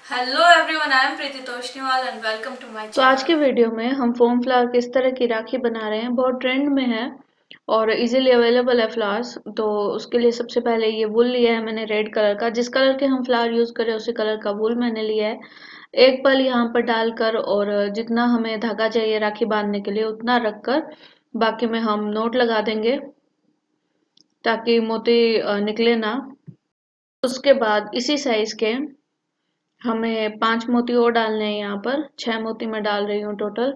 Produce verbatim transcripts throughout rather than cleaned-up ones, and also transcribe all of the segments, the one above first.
Hello everyone, I am Preeti Toshniwal and welcome to my तो आज के चैनल। वीडियो में हम फोम फ्लावर किस तरह की राखी बना रहे हैं। बहुत ट्रेंड में है और इजीली अवेलेबल है फ्लावर्स। तो उसके लिए सबसे पहले ये वुल लिया है मैंने रेड कलर का। जिस कलर के हम फ्लावर यूज करें उसी कलर का वुल मैंने लिया है। एक पल यहाँ पर डालकर और जितना हमें धागा चाहिए राखी बांधने के लिए उतना रखकर बाकी में हम नोट लगा देंगे ताकि मोती अ, निकले ना। उसके बाद इसी साइज के हमें पांच मोती और डालने हैं। यहाँ पर छह मोती मैं डाल रही हूँ टोटल।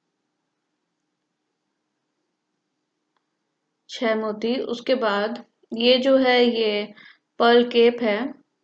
छह मोती। उसके बाद ये जो है ये पर्ल केप है,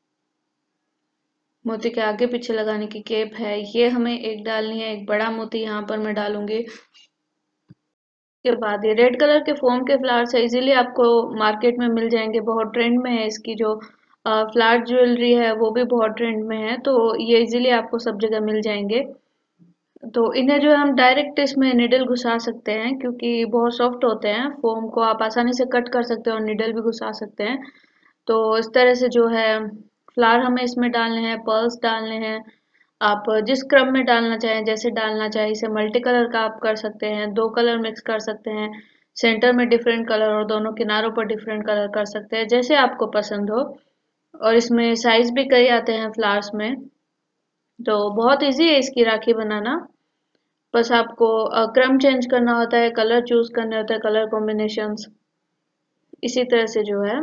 मोती के आगे पीछे लगाने की केप है। ये हमें एक डालनी है, एक बड़ा मोती यहाँ पर मैं डालूंगी। के बाद ये रेड कलर के फोम के फ्लावर्स है, इजीली आपको मार्केट में मिल जाएंगे। बहुत ट्रेंड में है, इसकी जो फ्लावर ज्वेलरी है वो भी बहुत ट्रेंड में है, तो ये इजीली आपको सब जगह मिल जाएंगे। तो इन्हें जो है हम डायरेक्ट इसमें निडल घुसा सकते हैं क्योंकि बहुत सॉफ्ट होते हैं। फोम को आप आसानी से कट कर सकते हैं और निडल भी घुसा सकते हैं। तो इस तरह से जो है फ्लावर हमें इसमें डालने हैं, पर्ल्स डालने हैं। आप जिस क्रम में डालना चाहें, जैसे डालना चाहें, इसे मल्टी कलर का आप कर सकते हैं, दो कलर मिक्स कर सकते हैं, सेंटर में डिफरेंट कलर और दोनों किनारों पर डिफरेंट कलर कर सकते हैं, जैसे आपको पसंद हो। और इसमें साइज भी कई आते हैं फ्लावर्स में। तो बहुत इजी है इसकी राखी बनाना। बस आपको अ, क्रम चेंज करना होता है, कलर चूज करने होते हैं, कलर कॉम्बिनेशंस। इसी तरह से जो है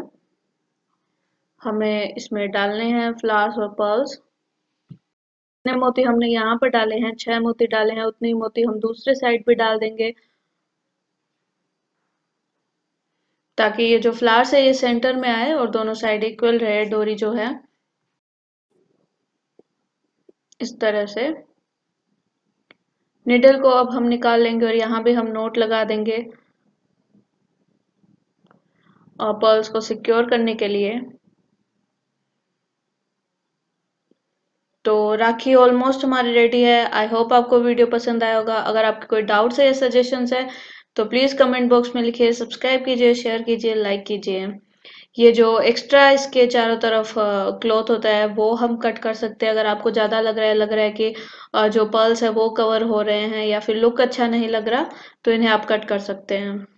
हमें इसमें डालने हैं फ्लावर्स और पर्ल्स। जितने मोती हमने यहाँ पर डाले हैं, छह मोती डाले हैं, उतनी मोती हम दूसरे साइड भी डाल देंगे ताकि ये जो फ्लावर्स है ये सेंटर में आए और दोनों साइड इक्वल रहे डोरी जो है। इस तरह से निडल को अब हम निकाल लेंगे और यहाँ भी हम नोट लगा देंगे और पर्ल्स को सिक्योर करने के लिए। तो राखी ऑलमोस्ट हमारी रेडी है। आई होप आपको वीडियो पसंद आया होगा। अगर आपके कोई डाउट्स है या सजेशंस है तो प्लीज कमेंट बॉक्स में लिखिए। सब्सक्राइब कीजिए, शेयर कीजिए, लाइक कीजिए। ये जो एक्स्ट्रा इसके चारों तरफ क्लॉथ होता है वो हम कट कर सकते हैं। अगर आपको ज्यादा लग रहा है लग रहा है कि अ, जो पर्ल्स है वो कवर हो रहे हैं या फिर लुक अच्छा नहीं लग रहा, तो इन्हें आप कट कर सकते हैं।